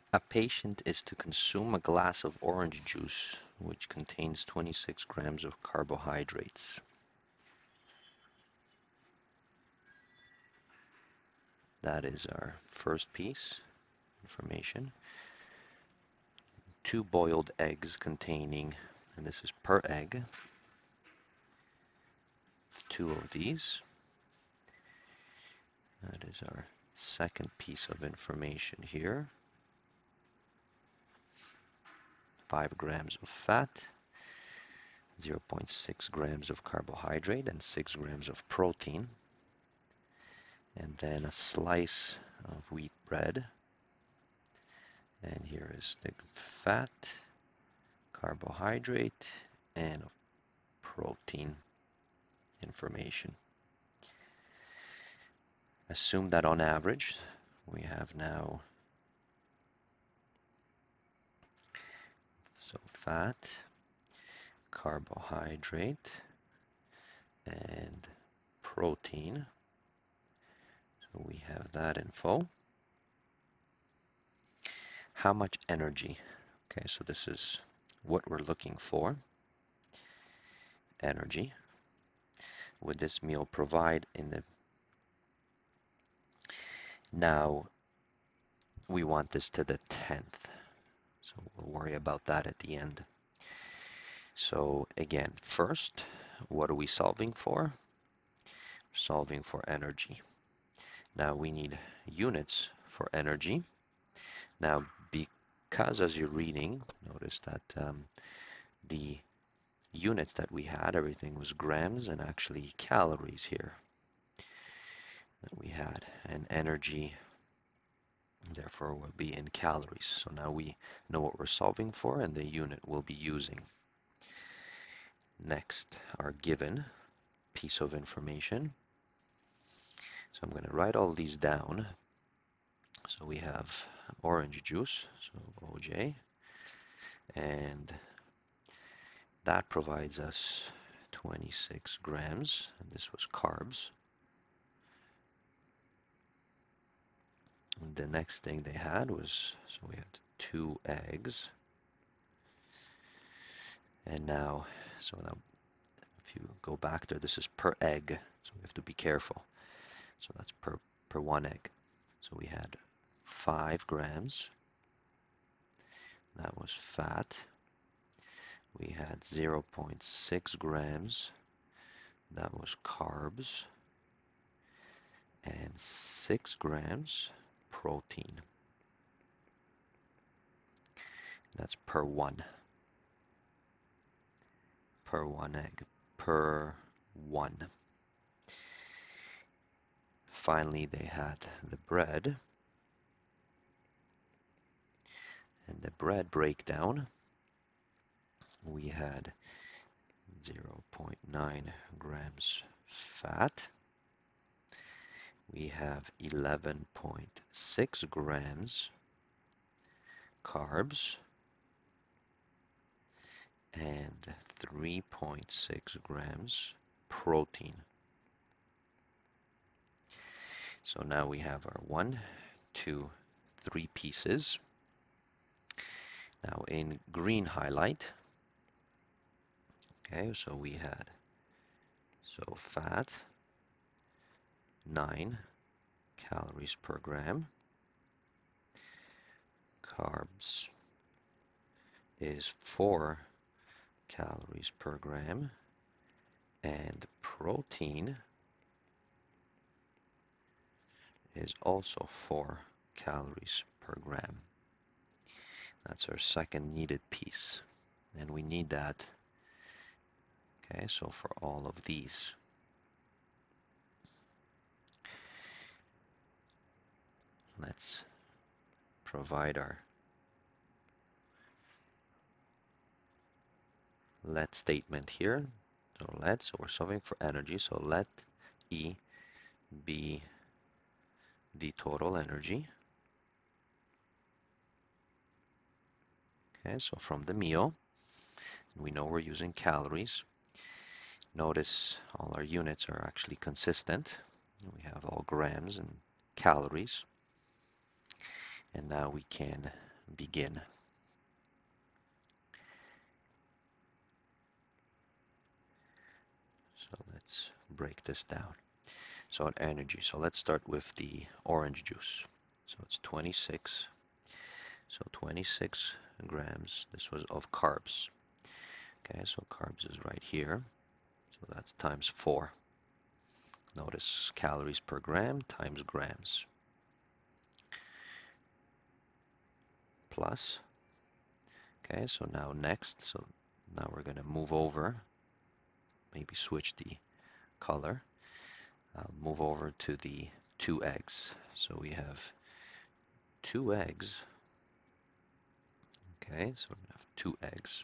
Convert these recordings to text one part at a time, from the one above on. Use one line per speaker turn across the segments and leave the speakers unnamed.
A patient is to consume a glass of orange juice, which contains 26 grams of carbohydrates. That is our first piece, information. Two boiled eggs containing, and this is per egg, two of these. That is our second piece of information here. 5 grams of fat, 0.6 grams of carbohydrate, and 6 grams of protein. And then a slice of wheat bread. And here is the fat, carbohydrate, and protein information. Assume that on average, we have now, so fat, carbohydrate, and protein. So we have that info. How much energy? Okay, so this is what we're looking for. Energy. Would this meal provide in the... Now, we want this to the 10th. So we'll worry about that at the end. So again, first, what are we solving for? We're solving for energy. Now we need units for energy. Now, because as you're reading, notice that the units that we had, everything was grams and actually calories here that we had, and energy therefore will be in calories. So now we know what we're solving for and the unit we'll be using. Next, our given piece of information. So I'm going to write all these down. So we have orange juice, so OJ, and that provides us 26 grams, and this was carbs. And the next thing they had was, so we had 2 eggs. And now, so now if you go back there, this is per egg, so we have to be careful. So that's per 1 egg. So we had 5 grams. That was fat. We had 0.6 grams. That was carbs. And 6 grams protein. That's per 1. Per 1 egg. Per 1. Finally, they had the bread. And the bread breakdown, we had 0.9 grams fat. We have 11.6 grams carbs and 3.6 grams protein. So now we have our 1, 2, 3 pieces. Now in green highlight, okay, so we had, so fat, 9 calories per gram. Carbs is 4 calories per gram. And protein is also 4 calories per gram. That's our second needed piece. And we need that, okay, so for all of these. Let's provide our let statement here. So we're solving for energy, so let E be the total energy. Okay, so from the meal, we know we're using calories. Notice all our units are actually consistent. We have all grams and calories. And now we can begin. So let's break this down. So on energy, so let's start with the orange juice. So it's 26. So 26 grams. This was of carbs. Okay, so carbs is right here. So that's times 4. Notice calories per gram times grams. Plus. Okay, so now next, so now we're going to move over, maybe switch the color. I'll move over to the 2 eggs. So we have 2 eggs. Okay, so we're going to have 2 eggs.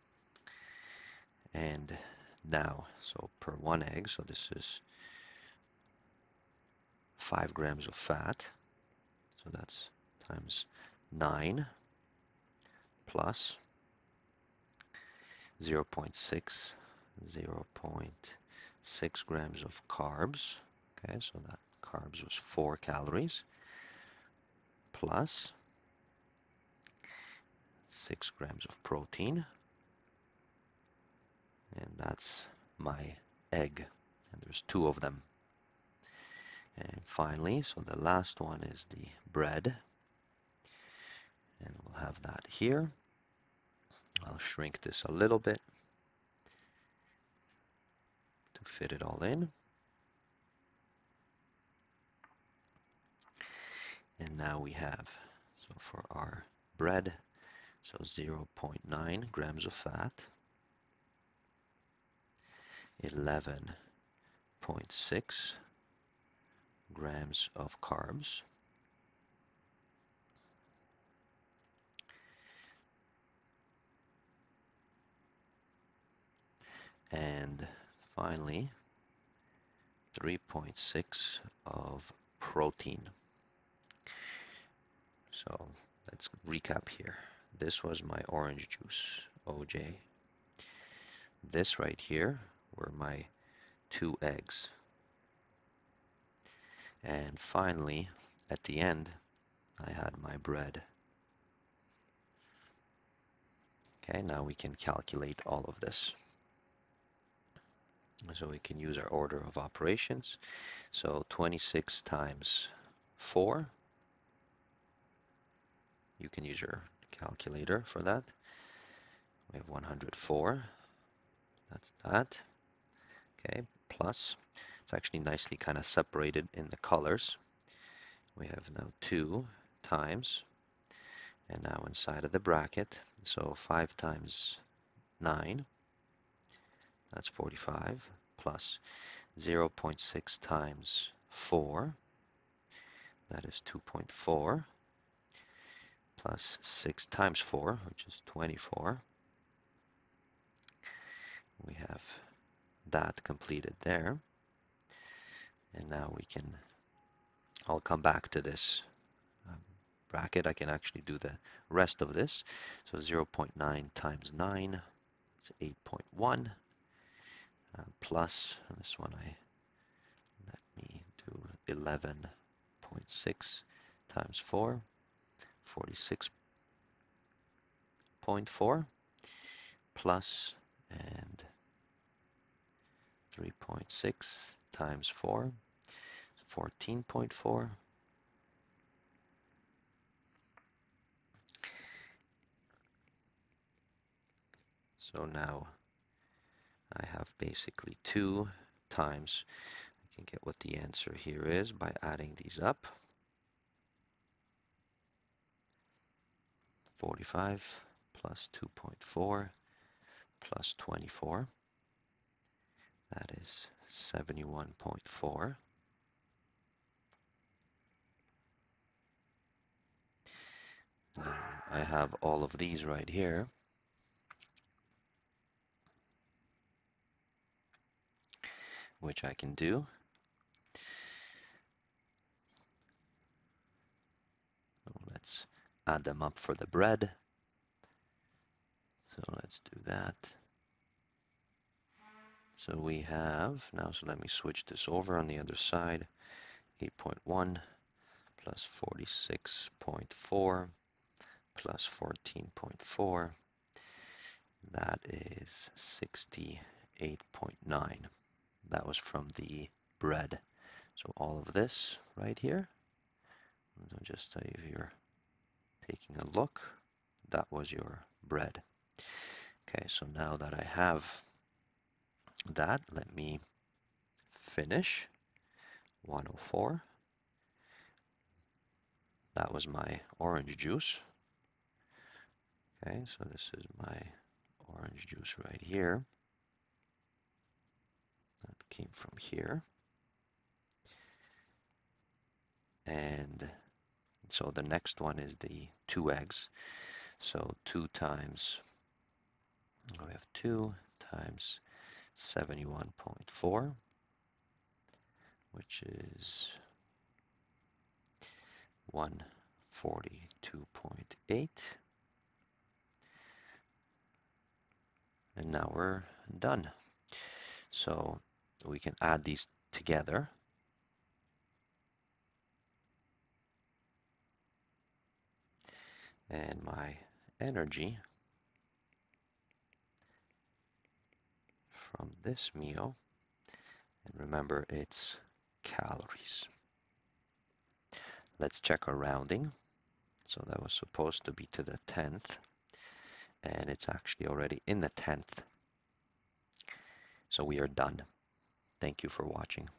And now, so per 1 egg, so this is 5 grams of fat. So that's times 9 plus 0.6, 0.6 grams of carbs. Okay, so that carbs was 4 calories plus 6 grams of protein. And that's my egg. And there's 2 of them. And finally, so the last one is the bread. And we'll have that here. I'll shrink this a little bit to fit it all in. And now we have, so for our bread, so 0.9 grams of fat, 11.6 grams of carbs, and finally 3.6 of protein. So let's recap here. This was my orange juice, OJ. This right here were my 2 eggs. And finally, at the end, I had my bread. Okay, now we can calculate all of this. So we can use our order of operations. So 26 times 4. You can use your calculator for that. We have 104. That's that. Okay, plus, it's actually nicely kind of separated in the colors. We have now 2 times, and now inside of the bracket, so 5 times 9, that's 45, plus 0.6 times 4, that is 2.4, plus 6 times 4, which is 24. We have that completed there. And now we can, I'll come back to this bracket. I can actually do the rest of this. So 0.9 times 9, it's 8.1, plus, this one let me do 11.6 times 4, 46.4, plus, and 3.6 times 4, 14.4. So now I have basically 2 times, I can get what the answer here is by adding these up. 45 plus 2.4 plus 24. That is 71.4. Now I have all of these right here. Which I can do. So let's add them up for the bread. So let's do that. So we have, now so let me switch this over on the other side. 8.1 plus 46.4 plus 14.4, that is 68.9. That was from the bread. So all of this right here, just if you're taking a look, that was your bread. Okay, so now that I have that, let me finish 104. That was my orange juice. Okay, so this is my orange juice right here. That came from here. And so the next one is the 2 eggs. So 2 times, we have 2 times 71.4, which is 142.8. And now we're done. So we can add these together. And my energy from this meal, and remember it's calories. Let's check our rounding. So that was supposed to be to the 10th, and it's actually already in the 10th. So we are done. Thank you for watching.